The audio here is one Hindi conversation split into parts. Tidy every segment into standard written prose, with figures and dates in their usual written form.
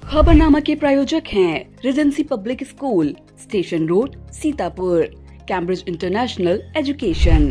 खबरनामा के प्रायोजक हैं Regency Public School, Station Road, Sitapur, Cambridge International Education.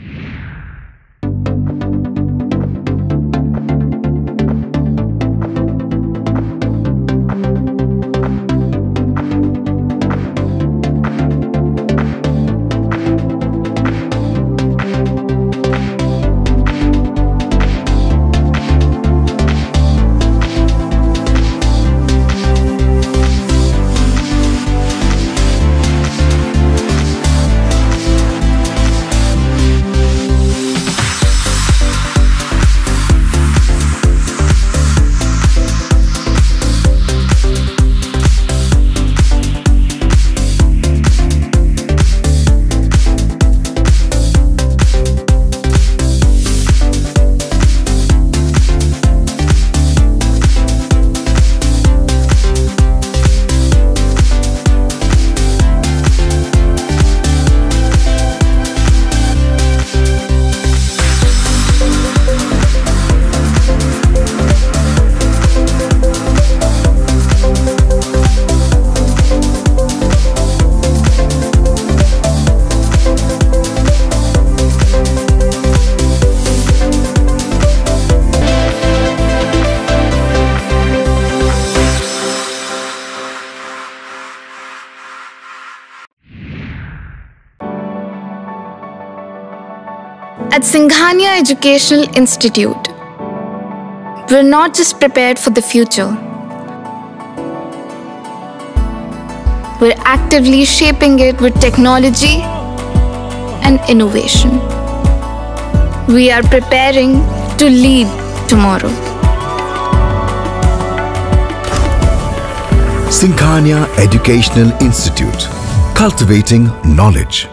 At Singhania Educational Institute, we're not just prepared for the future, we're actively shaping it with technology and innovation. We are preparing to lead tomorrow. Singhania Educational Institute, cultivating knowledge.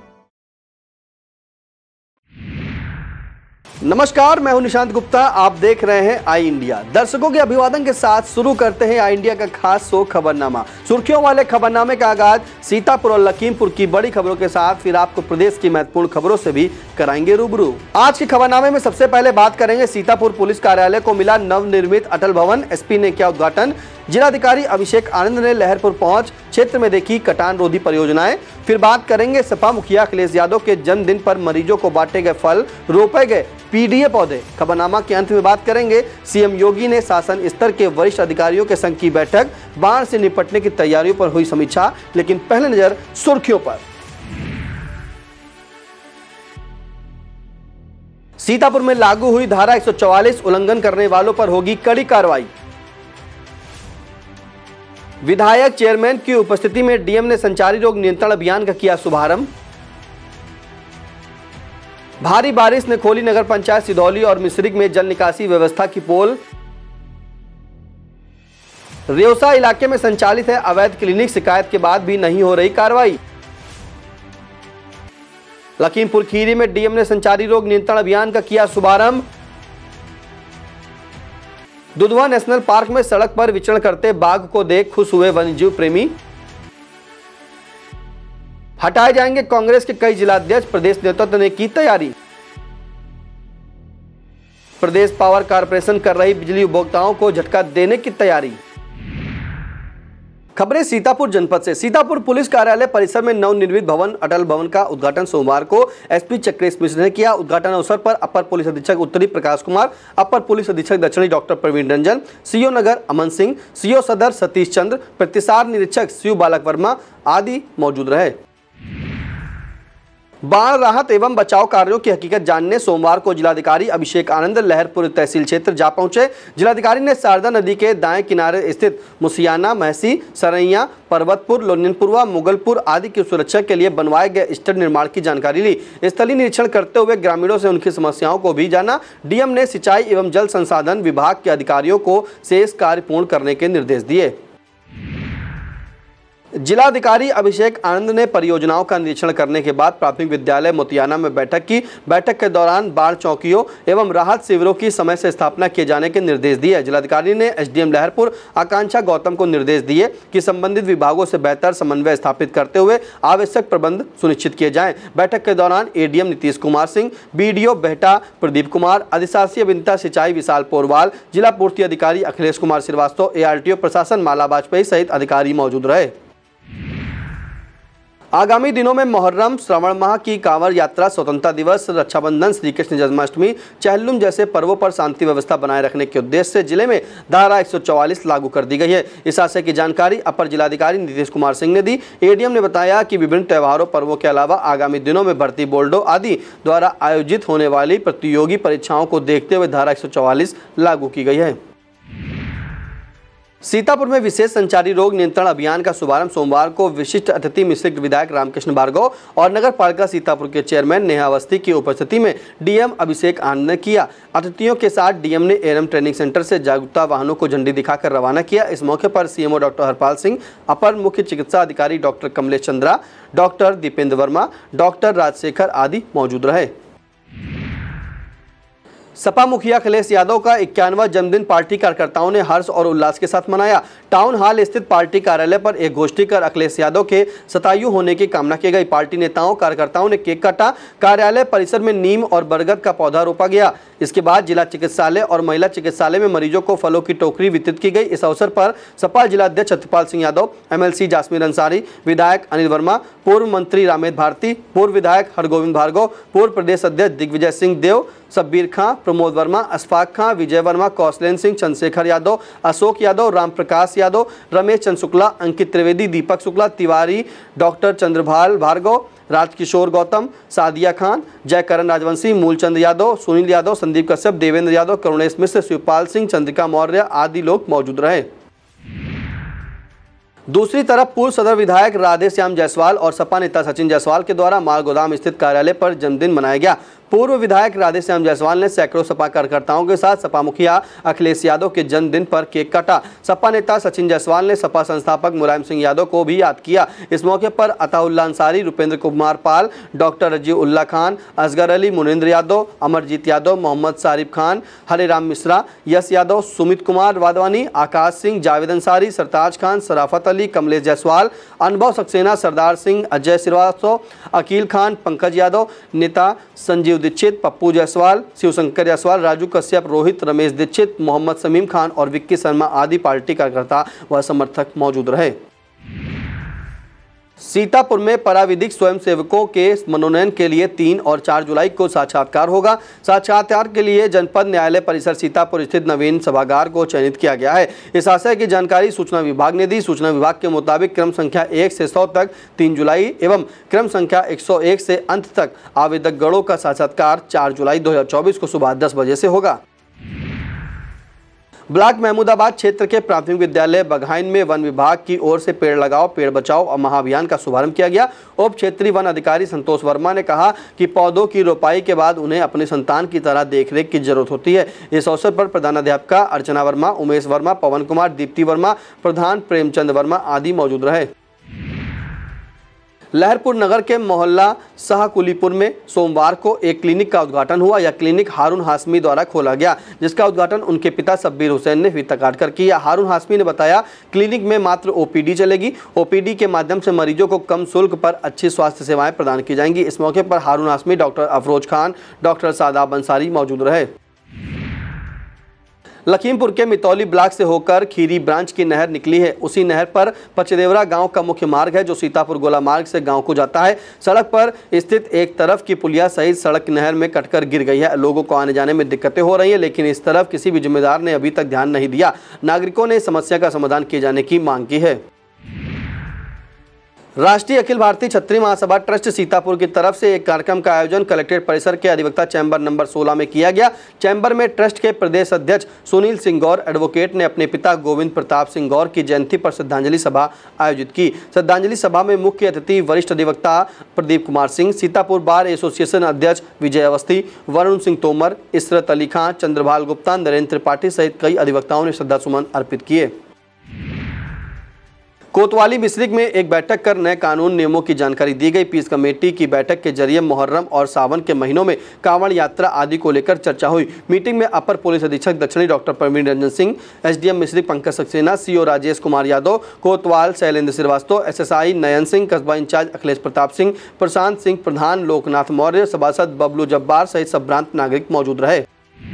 नमस्कार, मैं हूं निशांत गुप्ता। आप देख रहे हैं आई इंडिया। दर्शकों के अभिवादन के साथ शुरू करते हैं आई इंडिया का खास शो खबरनामा। सुर्खियों वाले खबरनामे का आगाज सीतापुर और लखीमपुर की बड़ी खबरों के साथ, फिर आपको प्रदेश की महत्वपूर्ण खबरों से भी कराएंगे रूबरू। आज के खबरनामे में सबसे पहले बात करेंगे सीतापुर पुलिस कार्यालय को मिला नवनिर्मित अटल भवन, एसपी ने किया उद्घाटन। जिलाधिकारी अभिषेक आनंद ने लहरपुर पहुंच क्षेत्र में देखी कटान रोधी परियोजनाएं। फिर बात करेंगे सपा मुखिया अखिलेश यादव के जन्मदिन पर मरीजों को बांटे गए फल, रोपे गए पीडीए पौधे। खबरनामा के अंत में बात करेंगे सीएम योगी ने शासन स्तर के वरिष्ठ अधिकारियों के संग की बैठक, बाढ़ से निपटने की तैयारियों पर हुई समीक्षा। लेकिन पहले नजर सुर्खियों पर। सीतापुर में लागू हुई धारा 144 उल्लंघन करने वालों पर होगी कड़ी कार्रवाई। विधायक चेयरमैन की उपस्थिति में डीएम ने संचारी रोग नियंत्रण अभियान का किया शुभारंभ। भारी बारिश ने खोली नगर पंचायत सिधौली और मिश्रिक में जल निकासी व्यवस्था की पोल। रेवसा इलाके में संचालित है अवैध क्लिनिक, शिकायत के बाद भी नहीं हो रही कार्रवाई। लखीमपुर खीरी में डीएम ने संचारी रोग नियंत्रण अभियान का किया शुभारंभ। दुधवा नेशनल पार्क में सड़क पर विचरण करते बाघ को देख खुश हुए वन्यजीव प्रेमी। हटाए जाएंगे कांग्रेस के कई जिलाध्यक्ष, प्रदेश नेतृत्व ने की तैयारी। प्रदेश पावर कॉर्पोरेशन कर रही बिजली उपभोक्ताओं को झटका देने की तैयारी। खबरें सीतापुर जनपद से। सीतापुर पुलिस कार्यालय परिसर में नवनिर्मित भवन अटल भवन का उद्घाटन सोमवार को एसपी चक्रेश मिश्र ने किया। उद्घाटन अवसर पर अपर पुलिस अधीक्षक उत्तरी प्रकाश कुमार, अपर पुलिस अधीक्षक दक्षिणी डॉक्टर प्रवीण रंजन, सीओ नगर अमन सिंह, सीओ सदर सतीश चंद्र, प्रतिसार निरीक्षक शिव बालक वर्मा आदि मौजूद रहे। बाढ़ राहत एवं बचाव कार्यों की हकीकत जानने सोमवार को जिलाधिकारी अभिषेक आनंद लहरपुर तहसील क्षेत्र जा पहुंचे। जिलाधिकारी ने शारदा नदी के दाएं किनारे स्थित मुसियाना, महसी, सरैया, पर्वतपुर, लोनिनपुरवा, मुगलपुर आदि की सुरक्षा के लिए बनवाए गए स्टड निर्माण की जानकारी ली। स्थलीय निरीक्षण करते हुए ग्रामीणों से उनकी समस्याओं को भी जाना। डीएम ने सिंचाई एवं जल संसाधन विभाग के अधिकारियों को शेष कार्य पूर्ण करने के निर्देश दिए। जिलाधिकारी अभिषेक आनंद ने परियोजनाओं का निरीक्षण करने के बाद प्राथमिक विद्यालय मोतियाना में बैठक की। बैठक के दौरान बाढ़ चौकियों एवं राहत शिविरों की समय से स्थापना किए जाने के निर्देश दिए। जिलाधिकारी ने एसडीएम लहरपुर आकांक्षा गौतम को निर्देश दिए कि संबंधित विभागों से बेहतर समन्वय स्थापित करते हुए आवश्यक प्रबंध सुनिश्चित किए जाएं। बैठक के दौरान एडीएम नीतीश कुमार सिंह, बीडीओ बेहटा प्रदीप कुमार, अधिशासी अभियंता सिंचाई विशाल पोरवाल, जिला पूर्ति अधिकारी अखिलेश कुमार श्रीवास्तव, एआरटीओ प्रशासन माला वाजपेयी सहित अधिकारी मौजूद रहे। आगामी दिनों में मुहर्रम, श्रावण माह की कांवड़ यात्रा, स्वतंत्रता दिवस, रक्षाबंधन, श्री कृष्ण जन्माष्टमी, चहलुम जैसे पर्वों पर शांति व्यवस्था बनाए रखने के उद्देश्य से जिले में धारा 144 लागू कर दी गई है। इस आशय की जानकारी अपर जिलाधिकारी नीतीश कुमार सिंह ने दी। एडीएम ने बताया कि विभिन्न त्योहारों पर्वों के अलावा आगामी दिनों में भर्ती बोर्डों आदि द्वारा आयोजित होने वाली प्रतियोगी परीक्षाओं को देखते हुए धारा 144 लागू की गई है। सीतापुर में विशेष संचारी रोग नियंत्रण अभियान का शुभारंभ सोमवार को विशिष्ट अतिथि मिश्रित विधायक रामकृष्ण भार्गव और नगर पालिका सीतापुर के चेयरमैन नेहा अवस्थी की उपस्थिति में डीएम अभिषेक आनंद ने किया। अतिथियों के साथ डीएम ने एएनएम ट्रेनिंग सेंटर से जागरूकता वाहनों को झंडी दिखाकर रवाना किया। इस मौके पर सीएमओ डॉक्टर हरपाल सिंह, अपर मुख्य चिकित्सा अधिकारी doctor Kamlesh Chandra, doctor Dipendra Verma, doctor Rajshekhar आदि मौजूद रहे। सपा मुखिया अखिलेश यादव का 51वां जन्मदिन पार्टी कार्यकर्ताओं ने हर्ष और उल्लास के साथ मनाया। टाउन हॉल स्थित पार्टी कार्यालय पर एक गोष्ठी कर अखिलेश यादव के शतायु होने की कामना की गई। पार्टी नेताओं कार्यकर्ताओं ने केक काटा। कार्यालय परिसर में नीम और बरगद का पौधा रोपा गया। इसके बाद जिला चिकित्सालय और महिला चिकित्सालय में मरीजों को फलों की टोकरी वितरित की गई। इस अवसर पर सपा जिलाध्यक्ष सत्यपाल सिंह यादव, एमएलसी जासमीर अंसारी, विधायक अनिल वर्मा, पूर्व मंत्री रामेद भारती, पूर्व विधायक हरगोविंद भार्गव, पूर्व प्रदेश अध्यक्ष दिग्विजय सिंह देव, शब्बीर खां, प्रमोद वर्मा, अशफाक खां, विजय वर्मा, कौशलेन सिंह, चंद्रशेखर यादव, अशोक यादव, राम प्रकाश यादव, रमेश चंद्र शुक्ला, अंकित त्रिवेदी, दीपक शुक्ला, तिवारी, डॉक्टर चंद्रभाल भार्गव, राजकिशोर गौतम, सादिया खान, जयकरण राजवंशी, मूलचंद यादव, सुनील यादव, संदीप कश्यप, देवेंद्र यादव, करुणेश मिश्र, शिवपाल सिंह, चंद्रिका मौर्य आदि लोग मौजूद रहे। दूसरी तरफ पूर्व सदर विधायक राधेश्याम जायसवाल और सपा नेता सचिन जायसवाल के द्वारा माल गोदाम स्थित कार्यालय पर जन्मदिन मनाया गया। पूर्व विधायक राधेश्याम जायसवाल ने सैकड़ों सपा कार्यकर्ताओं के साथ सपा मुखिया अखिलेश यादव के जन्मदिन पर केक काटा। सपा नेता सचिन जायसवाल ने सपा संस्थापक मुलायम सिंह यादव को भी याद किया। इस मौके पर अताउल्ला अंसारी, रुपेंद्र कुमार पाल, डॉक्टर रजीव उल्ला खान, असगर अली, मुनिंद्र यादव, अमरजीत यादव, मोहम्मद सारिफ खान, हरेराम मिश्रा, यश यादव, सुमित कुमार वाधवानी, आकाश सिंह, जावेद अंसारी, सरताज खान, सराफत अली, कमलेश जायसवाल, अनुभव सक्सेना, सरदार सिंह, अजय श्रीवास्तव, अकील खान, पंकज यादव, नेता संजीव दीक्षित, पप्पू जायसवाल, शिवशंकर जायसवाल, राजू कश्यप, रोहित, रमेश दीक्षित, मोहम्मद समीम खान और विक्की शर्मा आदि पार्टी कार्यकर्ता व समर्थक मौजूद रहे। सीतापुर में पराविधिक स्वयंसेवकों के मनोनयन के लिए 3 और 4 जुलाई को साक्षात्कार होगा। साक्षात्कार के लिए जनपद न्यायालय परिसर सीतापुर स्थित नवीन सभागार को चयनित किया गया है। इस आशय की जानकारी सूचना विभाग ने दी। सूचना विभाग के मुताबिक क्रम संख्या 1 से 100 तक 3 जुलाई एवं क्रम संख्या 101 से अंत तक आवेदक गणों का साक्षात्कार 4 जुलाई 2024 को सुबह 10 बजे से होगा। ब्लॉक महमूदाबाद क्षेत्र के प्राथमिक विद्यालय बघाइन में वन विभाग की ओर से पेड़ लगाओ पेड़ बचाओ महाअभियान का शुभारंभ किया गया। उप क्षेत्रीय वन अधिकारी संतोष वर्मा ने कहा कि पौधों की रोपाई के बाद उन्हें अपने संतान की तरह देखरेख की जरूरत होती है। इस अवसर पर प्रधानाध्यापिका अर्चना वर्मा, उमेश वर्मा, पवन कुमार, दीप्ति वर्मा, प्रधान प्रेमचंद वर्मा आदि मौजूद रहे। लहरपुर नगर के मोहल्ला शाहकुलीपुर में सोमवार को एक क्लिनिक का उद्घाटन हुआ। यह क्लिनिक हारून हाशमी द्वारा खोला गया, जिसका उद्घाटन उनके पिता शब्बीर हुसैन ने फीता काटकर किया। हारून हाशमी ने बताया, क्लिनिक में मात्र ओपीडी चलेगी। ओपीडी के माध्यम से मरीजों को कम शुल्क पर अच्छी स्वास्थ्य सेवाएं प्रदान की जाएंगी। इस मौके पर हारून हाशमी, डॉक्टर अफरोज खान, डॉक्टर सादाब अंसारी मौजूद रहे। लखीमपुर के मितौली ब्लॉक से होकर खीरी ब्रांच की नहर निकली है। उसी नहर पर पचदेवरा गांव का मुख्य मार्ग है, जो सीतापुर गोला मार्ग से गांव को जाता है। सड़क पर स्थित एक तरफ की पुलिया सहित सड़क नहर में कटकर गिर गई है। लोगों को आने जाने में दिक्कतें हो रही है, लेकिन इस तरफ किसी भी जिम्मेदार ने अभी तक ध्यान नहीं दिया। नागरिकों ने समस्या का समाधान किए जाने की मांग की है। राष्ट्रीय अखिल भारतीय क्षत्रिय महासभा ट्रस्ट सीतापुर की तरफ से एक कार्यक्रम का आयोजन कलेक्ट्रेट परिसर के अधिवक्ता चैम्बर नंबर 16 में किया गया। चैम्बर में ट्रस्ट के प्रदेश अध्यक्ष सुनील सिंह गौर एडवोकेट ने अपने पिता गोविंद प्रताप सिंह गौर की जयंती पर श्रद्धांजलि सभा आयोजित की। श्रद्धांजलि सभा में मुख्य अतिथि वरिष्ठ अधिवक्ता प्रदीप कुमार सिंह, सीतापुर बार एसोसिएशन अध्यक्ष विजय अवस्थी, वरुण सिंह तोमर, इसरत अली खां, चंद्रभाल गुप्ता, नरेंद्र त्रिपाठी सहित कई अधिवक्ताओं ने श्रद्धासुमन अर्पित किए। कोतवाली मिश्रिक में एक बैठक कर नए कानून नियमों की जानकारी दी गई। पीस कमेटी की बैठक के जरिए मुहर्रम और सावन के महीनों में कांवड़ यात्रा आदि को लेकर चर्चा हुई। मीटिंग में अपर पुलिस अधीक्षक दक्षिणी doctor Praveen Ranjan Singh, SDM Misrikh Pankaj Saxena, CO Rajesh Kumar Yadav, कोतवाल शैलेंद्र श्रीवास्तव, एसएसआई नयन सिंह, कस्बा इंचार्ज अखिलेश प्रताप सिंह, प्रशांत सिंह प्रधान, लोकनाथ मौर्य, सभासद बबलू जब्बार सहित संभ्रांत नागरिक मौजूद रहे।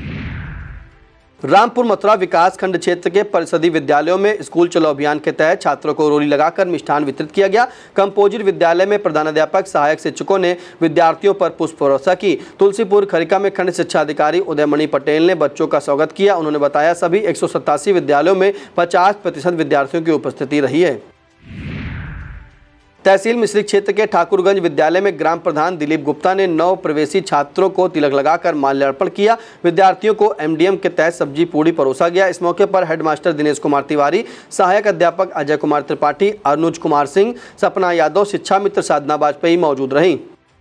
रामपुर मथुरा विकास खंड क्षेत्र के परिषदीय विद्यालयों में स्कूल चलो अभियान के तहत छात्रों को रोली लगाकर मिष्ठान वितरित किया गया। कंपोजिट विद्यालय में प्रधानाध्यापक, सहायक शिक्षकों ने विद्यार्थियों पर पुष्प वर्षा की। तुलसीपुर खरिका में खंड शिक्षा अधिकारी उदयमणि पटेल ने बच्चों का स्वागत किया। उन्होंने बताया सभी 187 विद्यालयों में 50% विद्यार्थियों की उपस्थिति रही है। तहसील मिश्रिक क्षेत्र के ठाकुरगंज विद्यालय में ग्राम प्रधान दिलीप गुप्ता ने नव प्रवेशी छात्रों को तिलक लगाकर माल्यार्पण किया। विद्यार्थियों को एमडीएम के तहत सब्जी पूड़ी परोसा गया। इस मौके पर हेडमास्टर दिनेश कुमार तिवारी, सहायक अध्यापक अजय कुमार त्रिपाठी, अनुज कुमार सिंह, सपना यादव, शिक्षा मित्र साधना वाजपेयी मौजूद रहीं।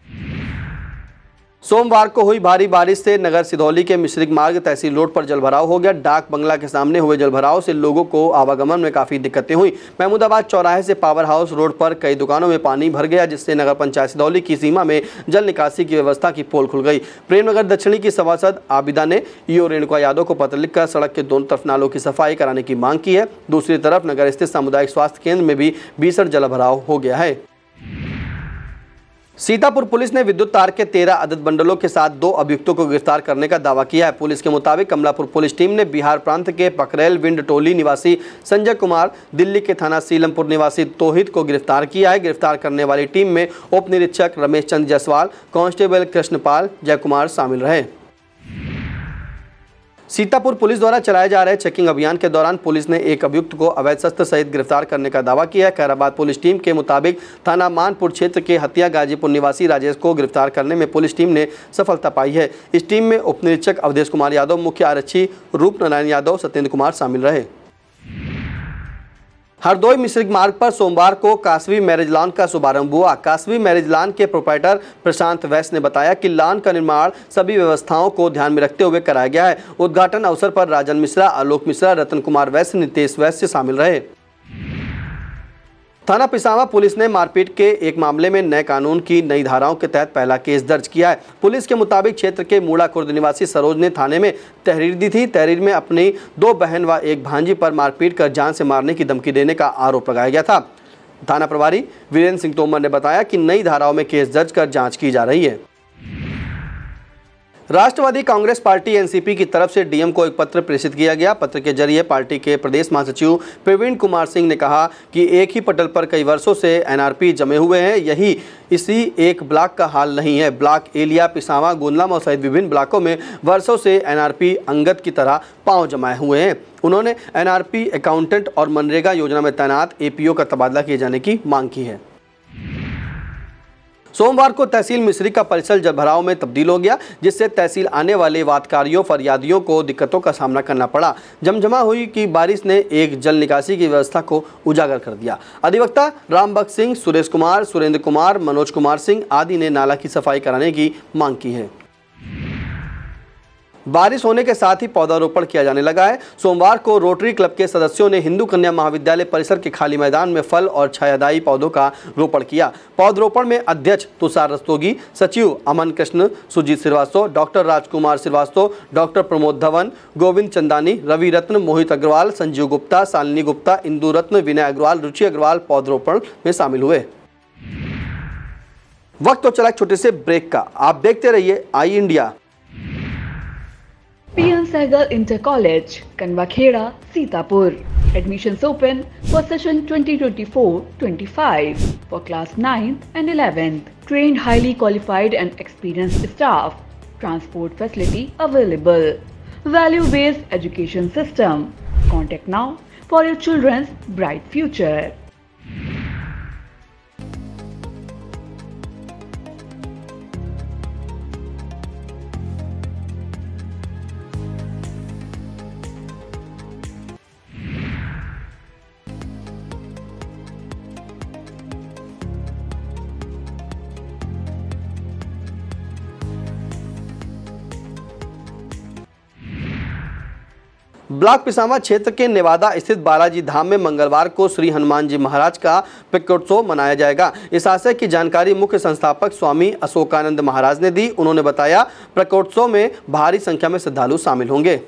सोमवार को हुई भारी बारिश से नगर सिधौली के मिश्रिक मार्ग तहसील रोड पर जलभराव हो गया। डाक बंगला के सामने हुए जलभराव से लोगों को आवागमन में काफी दिक्कतें हुई। महमूदाबाद चौराहे से पावर हाउस रोड पर कई दुकानों में पानी भर गया, जिससे नगर पंचायत सिधौली की सीमा में जल निकासी की व्यवस्था की पोल खुल गई। प्रेमनगर दक्षिणी की सभासद आबिदा ने ईओ रेणुका यादव को पत्र लिखकर सड़क के दोनों तरफ नालों की सफाई कराने की मांग की है। दूसरी तरफ नगर स्थित सामुदायिक स्वास्थ्य केंद्र में भी भीषण जलभराव हो गया है। सीतापुर पुलिस ने विद्युत तार के 13 अदद बंडलों के साथ 2 अभियुक्तों को गिरफ्तार करने का दावा किया है। पुलिस के मुताबिक कमलापुर पुलिस टीम ने बिहार प्रांत के पकरेल विंड टोली निवासी संजय कुमार, दिल्ली के थाना सीलमपुर निवासी तोहिद को गिरफ्तार किया है। गिरफ्तार करने वाली टीम में उप निरीक्षक रमेश चंद्र जायसवाल, कांस्टेबल कृष्णपाल जयकुमार शामिल रहे। सीतापुर पुलिस द्वारा चलाए जा रहे चेकिंग अभियान के दौरान पुलिस ने एक अभियुक्त को अवैध शस्त्र सहित गिरफ्तार करने का दावा किया है। खैराबाद पुलिस टीम के मुताबिक थाना मानपुर क्षेत्र के हतिया गाजीपुर निवासी राजेश को गिरफ्तार करने में पुलिस टीम ने सफलता पाई है। इस टीम में उप निरीक्षक अवधेश कुमार यादव, मुख्य आरक्षी रूप नारायण यादव, सत्येंद्र कुमार शामिल रहे। हरदोई मिश्रिक मार्ग पर सोमवार को कासवी मैरिज लॉन का शुभारंभ हुआ। कासवी मैरिज लॉन के प्रोप्राइटर प्रशांत वैश्य ने बताया कि लॉन का निर्माण सभी व्यवस्थाओं को ध्यान में रखते हुए कराया गया है। उद्घाटन अवसर पर राजन मिश्रा, आलोक मिश्रा, रतन कुमार वैश्य, नितेश वैश्य शामिल रहे। थाना पिसावा पुलिस ने मारपीट के एक मामले में नए कानून की नई धाराओं के तहत पहला केस दर्ज किया है। पुलिस के मुताबिक क्षेत्र के मूड़ा खुर्द निवासी सरोज ने थाने में तहरीर दी थी। तहरीर में अपनी 2 बहन व एक भांजी पर मारपीट कर जान से मारने की धमकी देने का आरोप लगाया गया था। थाना प्रभारी वीरेंद्र सिंह तोमर ने बताया कि नई धाराओं में केस दर्ज कर जाँच की जा रही है। राष्ट्रवादी कांग्रेस पार्टी एनसीपी की तरफ से डीएम को एक पत्र प्रेषित किया गया। पत्र के जरिए पार्टी के प्रदेश महासचिव प्रवीण कुमार सिंह ने कहा कि एक ही पटल पर कई वर्षों से एनआरपी जमे हुए हैं, यही इसी एक ब्लॉक का हाल नहीं है। ब्लॉक एलिया, पिसावा, गुंदलामऊ सहित विभिन्न ब्लॉकों में वर्षों से एनआरपी अंगद की तरह पांव जमाए हुए हैं। उन्होंने एनआरपी अकाउंटेंट और मनरेगा योजना में तैनात एपीओ का तबादला किए जाने की मांग की है। सोमवार को तहसील मिश्रिक का परिसर जलभराव में तब्दील हो गया, जिससे तहसील आने वाले वादकारियों फरियादियों को दिक्कतों का सामना करना पड़ा। जमजमा हुई कि बारिश ने एक जल निकासी की व्यवस्था को उजागर कर दिया। अधिवक्ता रामबख्श सिंह, सुरेश कुमार, सुरेंद्र कुमार, मनोज कुमार सिंह आदि ने नाला की सफाई कराने की मांग की है। बारिश होने के साथ ही पौधारोपण किया जाने लगा है। सोमवार को रोटरी क्लब के सदस्यों ने हिंदू कन्या महाविद्यालय परिसर के खाली मैदान में फल और छायादायी पौधों का रोपण किया। पौधरोपण में अध्यक्ष तुषार रस्तोगी, सचिव अमन कृष्ण, सुजीत श्रीवास्तव, डॉक्टर राजकुमार श्रीवास्तव, डॉक्टर प्रमोद धवन, गोविंद चंदानी, रवि रत्न, मोहित अग्रवाल, संजीव गुप्ता, शालिनी गुप्ता, इंदु रत्न, विनय अग्रवाल, रुचि अग्रवाल पौधरोपण में शामिल हुए। वक्त तो चला छोटे से ब्रेक का, आप देखते रहिए I India. PN Sehgal Inter College, Kanwakheda, Sitapur. Admissions open for session 2024-25 for class 9th and 11th. Trained, highly qualified and experienced staff. Transport facility available. Value-based education system. Contact now for your children's bright future. Block Pisama क्षेत्र के नेवादा स्थित बालाजी धाम में मंगलवार को श्री हनुमान जी महाराज का प्रकटोत्सव मनाया जाएगा। इस आशय की जानकारी मुख्य संस्थापक स्वामी अशोकानंद महाराज ने दी। उन्होंने बताया प्रकटोत्सव में भारी संख्या में श्रद्धालु शामिल होंगे।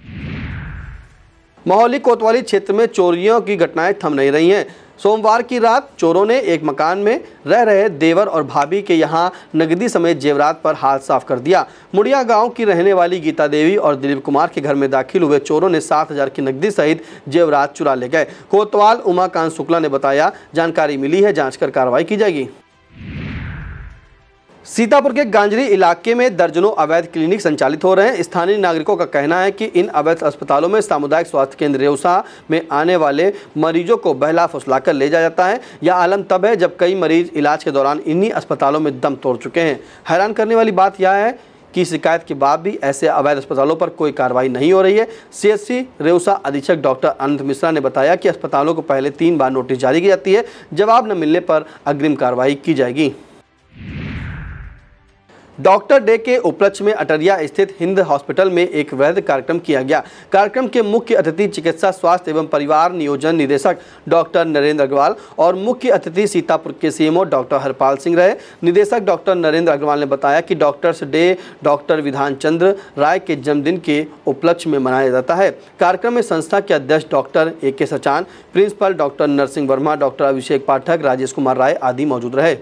मोहाली कोतवाली क्षेत्र में चोरियों की घटनाएं थम नहीं रही हैं। सोमवार की रात चोरों ने एक मकान में रह रहे देवर और भाभी के यहां नकदी समेत जेवरात पर हाथ साफ कर दिया। मुड़िया गांव की रहने वाली गीता देवी और दिलीप कुमार के घर में दाखिल हुए चोरों ने 7,000 की नकदी सहित जेवरात चुरा ले गए। कोतवाल उमाकांत शुक्ला ने बताया, जानकारी मिली है, जांच कर कार्रवाई की जाएगी। सीतापुर के गांजरी इलाके में दर्जनों अवैध क्लिनिक संचालित हो रहे हैं। स्थानीय नागरिकों का कहना है कि इन अवैध अस्पतालों में सामुदायिक स्वास्थ्य केंद्र रेउसा में आने वाले मरीजों को बहला फुसलाकर ले जाया जाता है। यह आलम तब है जब कई मरीज इलाज के दौरान इन्हीं अस्पतालों में दम तोड़ चुके हैं। हैरान करने वाली बात यह है कि शिकायत के बाद भी ऐसे अवैध अस्पतालों पर कोई कार्रवाई नहीं हो रही है। CHC रेउसा अधीक्षक डॉक्टर अनंत मिश्रा ने बताया कि अस्पतालों को पहले 3 बार नोटिस जारी की जाती है। जवाब न मिलने पर अग्रिम कार्रवाई की जाएगी। डॉक्टर डे के उपलक्ष्य में अटरिया स्थित हिंद हॉस्पिटल में एक वैध कार्यक्रम किया गया। कार्यक्रम के मुख्य अतिथि चिकित्सा स्वास्थ्य एवं परिवार नियोजन निदेशक डॉक्टर नरेंद्र अग्रवाल और मुख्य अतिथि सीतापुर के CMO डॉक्टर हरपाल सिंह रहे। निदेशक डॉक्टर नरेंद्र अग्रवाल ने बताया कि doctors day doctor Bidhan Chandra राय के जन्मदिन के उपलक्ष्य में मनाया जाता है। कार्यक्रम में संस्था के अध्यक्ष doctor AK Sachan, principal doctor Narsingh Verma, doctor Abhishek Pathak, Rajesh Kumar Rai आदि मौजूद रहे।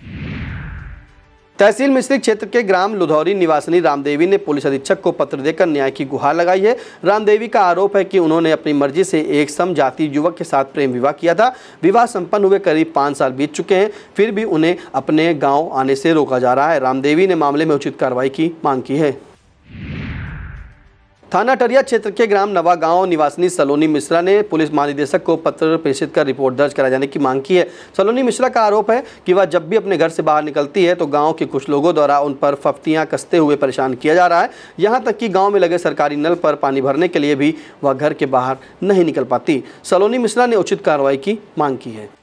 तहसील मिश्रिक क्षेत्र के ग्राम लुधौरी निवासिनी रामदेवी ने पुलिस अधीक्षक को पत्र देकर न्याय की गुहार लगाई है। रामदेवी का आरोप है कि उन्होंने अपनी मर्जी से एक समजातीय युवक के साथ प्रेम विवाह किया था। विवाह संपन्न हुए करीब 5 साल बीत चुके हैं, फिर भी उन्हें अपने गांव आने से रोका जा रहा है। रामदेवी ने मामले में उचित कार्रवाई की मांग की है। थाना अटरिया क्षेत्र के ग्राम नवा गांव निवासिनी सलोनी मिश्रा ने पुलिस महानिदेशक को पत्र प्रेषित कर रिपोर्ट दर्ज कराए जाने की मांग की है। सलोनी मिश्रा का आरोप है कि वह जब भी अपने घर से बाहर निकलती है तो गांव के कुछ लोगों द्वारा उन पर फफ्तियां कसते हुए परेशान किया जा रहा है। यहां तक कि गांव में लगे सरकारी नल पर पानी भरने के लिए भी वह घर के बाहर नहीं निकल पाती। सलोनी मिश्रा ने उचित कार्रवाई की मांग की है।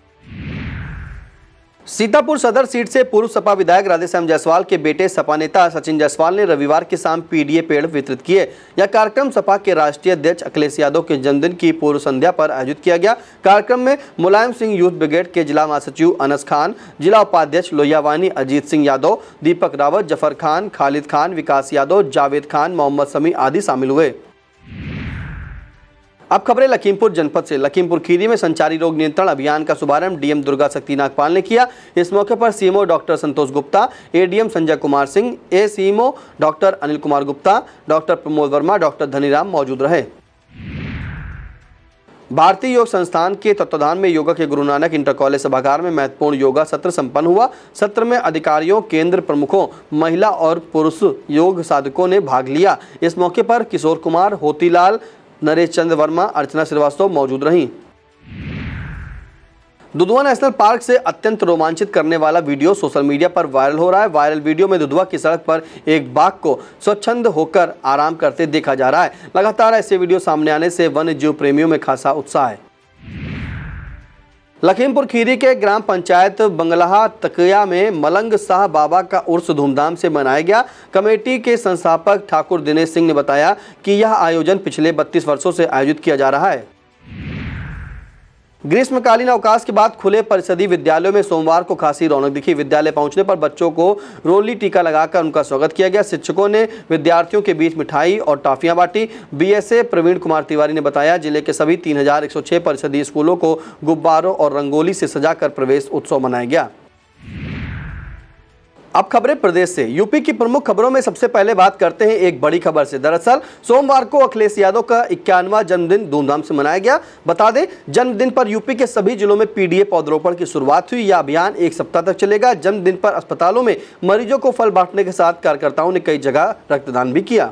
सीतापुर सदर सीट से पूर्व सपा विधायक राधेश्याम जायसवाल के बेटे सपा नेता सचिन जायसवाल ने रविवार की शाम PDA पेड़ वितरित किए। यह कार्यक्रम सपा के राष्ट्रीय अध्यक्ष अखिलेश यादव के जन्मदिन की पूर्व संध्या पर आयोजित किया गया। कार्यक्रम में मुलायम सिंह यूथ ब्रिगेड के जिला महासचिव अनस खान, जिला उपाध्यक्ष लोहियावानी अजीत सिंह यादव, दीपक रावत, जफर खान, खालिद खान, विकास यादव, जावेद खान, मोहम्मद समी आदि शामिल हुए। अब खबरें लखीमपुर जनपद से। लखीमपुर खीरी में संचारी रोग नियंत्रण अभियान का शुभारंभ DM दुर्गा शक्ति नागपाल ने किया। इस मौके पर CMO doctor Santosh Gupta, ADM Sanjay Kumar Singh, CMO doctor Anil Kumar Gupta, doctor Pramod Verma, doctor Dhaniram मौजूद रहे। भारतीय योग संस्थान के तत्वाधान में योगा के गुरु नानक इंटर कॉलेज सभागार में महत्वपूर्ण योगा सत्र संपन्न हुआ। सत्र में अधिकारियों, केंद्र प्रमुखों, महिला और पुरुष योग साधकों ने भाग लिया। इस मौके पर किशोर कुमार, होतीलाल, नरेश चंद्र वर्मा, अर्चना श्रीवास्तव मौजूद रहीं। दुधवा नेशनल पार्क से अत्यंत रोमांचित करने वाला वीडियो सोशल मीडिया पर वायरल हो रहा है। वायरल वीडियो में दुधवा की सड़क पर एक बाघ को स्वच्छंद होकर आराम करते देखा जा रहा है। लगातार ऐसे वीडियो सामने आने से वन्य जीव प्रेमियों में खासा उत्साह है। लखीमपुर खीरी के ग्राम पंचायत बंगलाहा तकिया में मलंग शाह बाबा का उर्स धूमधाम से मनाया गया। कमेटी के संस्थापक ठाकुर दिनेश सिंह ने बताया कि यह आयोजन पिछले 32 वर्षों से आयोजित किया जा रहा है। ग्रीष्मकालीन अवकाश के बाद खुले परिषदीय विद्यालयों में सोमवार को खासी रौनक दिखी। विद्यालय पहुंचने पर बच्चों को रोली टीका लगाकर उनका स्वागत किया गया। शिक्षकों ने विद्यार्थियों के बीच मिठाई और टॉफियां बांटी। BSA प्रवीण कुमार तिवारी ने बताया, जिले के सभी 3106 परिषदीय स्कूलों को गुब्बारों और रंगोली से सजाकर प्रवेश उत्सव मनाया गया। अब खबरें प्रदेश से। यूपी की प्रमुख खबरों में सबसे पहले बात करते हैं एक बड़ी खबर से। दरअसल सोमवार को अखिलेश यादव का 51वां जन्मदिन धूमधाम से मनाया गया। बता दें, जन्मदिन पर यूपी के सभी जिलों में PDA पौधरोपण की शुरुआत हुई। यह अभियान 1 सप्ताह तक चलेगा। जन्मदिन पर अस्पतालों में मरीजों को फल बांटने के साथ कार्यकर्ताओं ने कई जगह रक्तदान भी किया।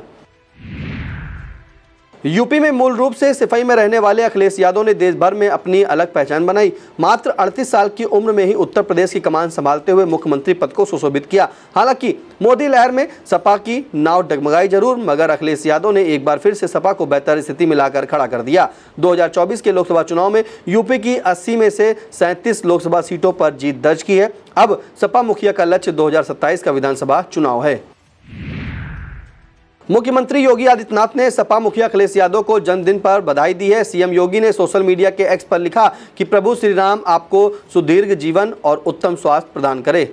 यूपी में मूल रूप से सिपाही में रहने वाले अखिलेश यादव ने देश भर में अपनी अलग पहचान बनाई। मात्र 38 साल की उम्र में ही उत्तर प्रदेश की कमान संभालते हुए मुख्यमंत्री पद को सुशोभित किया। हालांकि मोदी लहर में सपा की नाव डगमगाई जरूर, मगर अखिलेश यादव ने एक बार फिर से सपा को बेहतर स्थिति में लाकर खड़ा कर दिया। 2024 के लोकसभा चुनाव में यूपी की 80 में से 37 लोकसभा सीटों पर जीत दर्ज की है। अब सपा मुखिया का लक्ष्य 2027 का विधानसभा चुनाव है। मुख्यमंत्री योगी आदित्यनाथ ने सपा मुखिया अखिलेश यादव को जन्मदिन पर बधाई दी है। सीएम योगी ने सोशल मीडिया के एक्स पर लिखा कि प्रभु श्री राम आपको सुदीर्घ जीवन और उत्तम स्वास्थ्य प्रदान करे।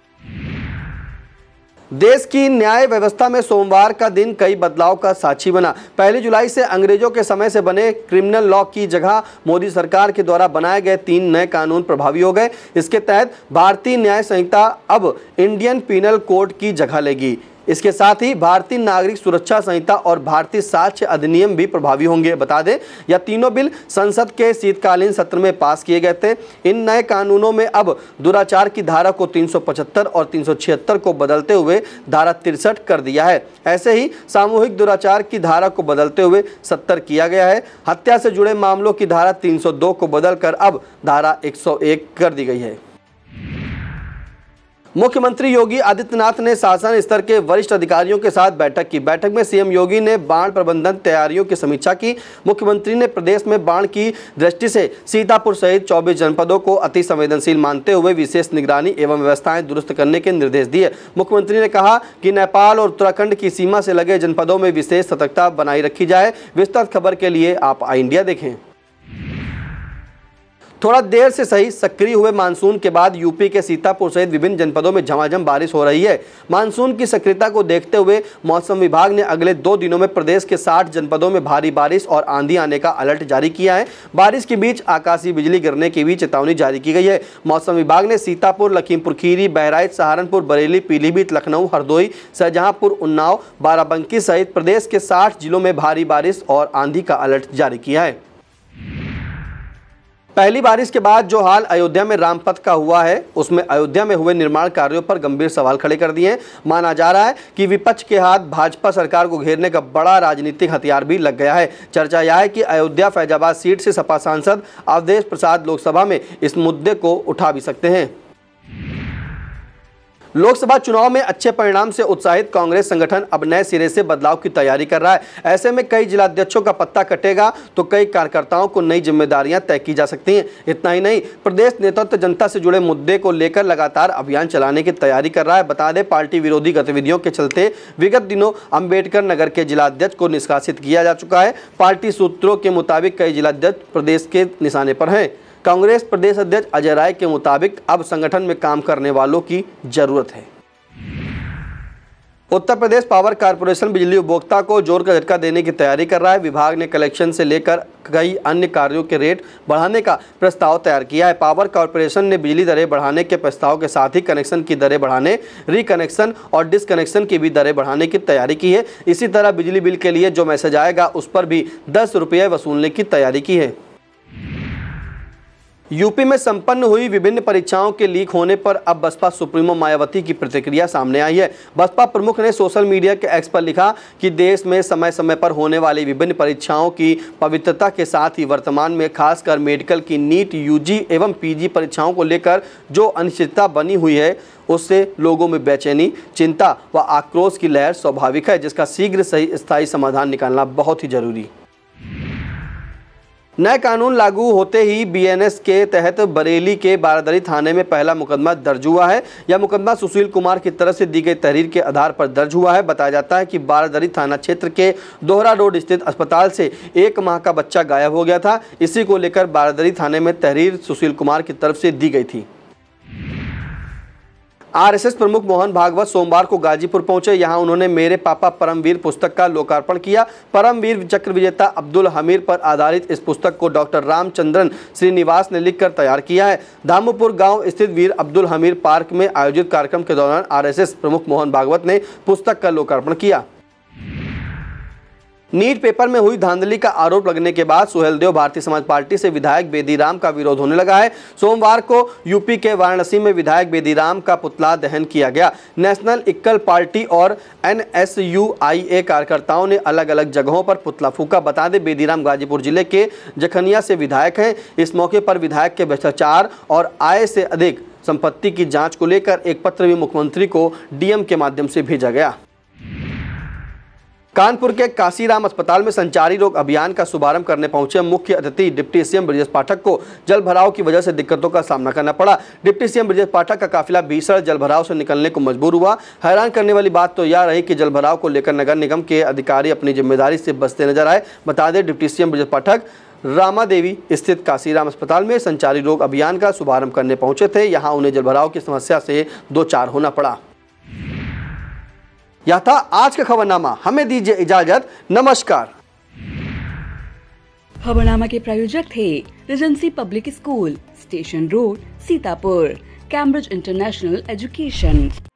देश की न्याय व्यवस्था में सोमवार का दिन कई बदलाव का साक्षी बना। 1 जुलाई से अंग्रेजों के समय से बने क्रिमिनल लॉ की जगह मोदी सरकार के द्वारा बनाए गए 3 नए कानून प्रभावी हो गए। इसके तहत भारतीय न्याय संहिता अब इंडियन पीनल कोड की जगह लेगी। इसके साथ ही भारतीय नागरिक सुरक्षा संहिता और भारतीय साक्ष्य अधिनियम भी प्रभावी होंगे। बता दें, यह तीनों बिल संसद के शीतकालीन सत्र में पास किए गए थे। इन नए कानूनों में अब दुराचार की धारा को 375 और 376 को बदलते हुए धारा 63 कर दिया है। ऐसे ही सामूहिक दुराचार की धारा को बदलते हुए 70 किया गया है। हत्या से जुड़े मामलों की धारा 302 को बदलकर अब धारा 101 कर दी गई है। मुख्यमंत्री योगी आदित्यनाथ ने शासन स्तर के वरिष्ठ अधिकारियों के साथ बैठक की। बैठक में सीएम योगी ने बाढ़ प्रबंधन तैयारियों की समीक्षा की। मुख्यमंत्री ने प्रदेश में बाढ़ की दृष्टि से सीतापुर सहित 24 जनपदों को अति संवेदनशील मानते हुए विशेष निगरानी एवं व्यवस्थाएं दुरुस्त करने के निर्देश दिए। मुख्यमंत्री ने कहा कि नेपाल और उत्तराखंड की सीमा से लगे जनपदों में विशेष सतर्कता बनाई रखी जाए। विस्तृत खबर के लिए आप आई इंडिया देखें। थोड़ा देर से सही सक्रिय हुए मानसून के बाद यूपी के सीतापुर सहित विभिन्न जनपदों में झमाझम बारिश हो रही है। मानसून की सक्रियता को देखते हुए मौसम विभाग ने अगले 2 दिनों में प्रदेश के 60 जनपदों में भारी बारिश और आंधी आने का अलर्ट जारी किया है। बारिश के बीच आकाशीय बिजली गिरने की भी चेतावनी जारी की गई है। मौसम विभाग ने सीतापुर, लखीमपुर खीरी, बहराइच, सहारनपुर, बरेली, पीलीभीत, लखनऊ, हरदोई, शाहजहांपुर, उन्नाव, बाराबंकी सहित प्रदेश के 60 जिलों में भारी बारिश और आंधी का अलर्ट जारी किया है। पहली बारिश के बाद जो हाल अयोध्या में रामपथ का हुआ है, उसमें अयोध्या में हुए निर्माण कार्यों पर गंभीर सवाल खड़े कर दिए हैं। माना जा रहा है कि विपक्ष के हाथ भाजपा सरकार को घेरने का बड़ा राजनीतिक हथियार भी लग गया है। चर्चा यह है कि अयोध्या फैजाबाद सीट से सपा सांसद अवधेश प्रसाद लोकसभा में इस मुद्दे को उठा भी सकते हैं। लोकसभा चुनाव में अच्छे परिणाम से उत्साहित कांग्रेस संगठन अब नए सिरे से बदलाव की तैयारी कर रहा है। ऐसे में कई जिलाध्यक्षों का पत्ता कटेगा तो कई कार्यकर्ताओं को नई जिम्मेदारियां तय की जा सकती हैं। इतना ही नहीं, प्रदेश नेतृत्व जनता से जुड़े मुद्दे को लेकर लगातार अभियान चलाने की तैयारी कर रहा है। बता दें, पार्टी विरोधी गतिविधियों के चलते विगत दिनों अंबेडकर नगर के जिलाध्यक्ष को निष्कासित किया जा चुका है। पार्टी सूत्रों के मुताबिक कई जिलाध्यक्ष प्रदेश के निशाने पर हैं। कांग्रेस प्रदेश अध्यक्ष अजय राय के मुताबिक अब संगठन में काम करने वालों की जरूरत है। उत्तर प्रदेश पावर कॉर्पोरेशन बिजली उपभोक्ता को जोर का झटका देने की तैयारी कर रहा है। विभाग ने कलेक्शन से लेकर कई अन्य कार्यों के रेट बढ़ाने का प्रस्ताव तैयार किया है। पावर कॉर्पोरेशन ने बिजली दरें बढ़ाने के प्रस्ताव के साथ ही कनेक्शन की दरें बढ़ाने, रिकनेक्शन और डिसकनेक्शन की भी दरें बढ़ाने की तैयारी की है। इसी तरह बिजली बिल के लिए जो मैसेज आएगा उस पर भी 10 रुपये वसूलने की तैयारी की है। यूपी में संपन्न हुई विभिन्न परीक्षाओं के लीक होने पर अब बसपा सुप्रीमो मायावती की प्रतिक्रिया सामने आई है। बसपा प्रमुख ने सोशल मीडिया के एक्स पर लिखा कि देश में समय समय पर होने वाली विभिन्न परीक्षाओं की पवित्रता के साथ ही वर्तमान में खासकर मेडिकल की नीट, यूजी एवं पीजी परीक्षाओं को लेकर जो अनिश्चितता बनी हुई है उससे लोगों में बेचैनी, चिंता व आक्रोश की लहर स्वाभाविक है, जिसका शीघ्र सही स्थायी समाधान निकालना बहुत ही जरूरी। नए कानून लागू होते ही बीएनएस के तहत बरेली के बारादरी थाने में पहला मुकदमा दर्ज हुआ है। यह मुकदमा सुशील कुमार की तरफ से दी गई तहरीर के आधार पर दर्ज हुआ है। बताया जाता है कि बारादरी थाना क्षेत्र के दोहरा रोड स्थित अस्पताल से 1 माह का बच्चा गायब हो गया था। इसी को लेकर बारादरी थाने में तहरीर सुशील कुमार की तरफ से दी गई थी। आरएसएस प्रमुख मोहन भागवत सोमवार को गाजीपुर पहुंचे। यहां उन्होंने मेरे पापा परमवीर पुस्तक का लोकार्पण किया। परमवीर चक्र विजेता अब्दुल हमीर पर आधारित इस पुस्तक को डॉक्टर रामचंद्रन श्रीनिवास ने लिखकर तैयार किया है। धामुपुर गांव स्थित वीर अब्दुल हमीर पार्क में आयोजित कार्यक्रम के दौरान आरएसएस प्रमुख मोहन भागवत ने पुस्तक का लोकार्पण किया। नीट पेपर में हुई धांधली का आरोप लगने के बाद सुहेलदेव भारतीय समाज पार्टी से विधायक बेदीराम का विरोध होने लगा है। सोमवार को यूपी के वाराणसी में विधायक बेदीराम का पुतला दहन किया गया। नेशनल इक्कल पार्टी और NSUIA कार्यकर्ताओं ने अलग अलग जगहों पर पुतला फूका। बता दें, बेदीराम गाजीपुर जिले के जखनिया से विधायक हैं। इस मौके पर विधायक के भ्रष्टाचार और आय से अधिक संपत्ति की जाँच को लेकर एक पत्र भी मुख्यमंत्री को DM के माध्यम से भेजा गया। कानपुर के काशीराम अस्पताल में संचारी रोग अभियान का शुभारंभ करने पहुंचे मुख्य अतिथि डिप्टी सीएम ब्रजेश पाठक को जल भराव की वजह से दिक्कतों का सामना करना पड़ा। डिप्टी सीएम ब्रजेश पाठक का काफिला भीषण जल भराव से निकलने को मजबूर हुआ। हैरान करने वाली बात तो यह रही कि जल भराव को लेकर नगर निगम के अधिकारी अपनी जिम्मेदारी से बचते नजर आए। बता दें, डिप्टी सीएम ब्रजेश पाठक रामा देवी स्थित काशीराम अस्पताल में संचारी रोग अभियान का शुभारंभ करने पहुंचे थे। यहां उन्हें जलभराव की समस्या से दो चार होना पड़ा। यह था आज का खबरनामा। हमें दीजिए इजाजत। नमस्कार। खबरनामा के प्रायोजक थे Regency Public School, Station Road, Sitapur, Cambridge International education.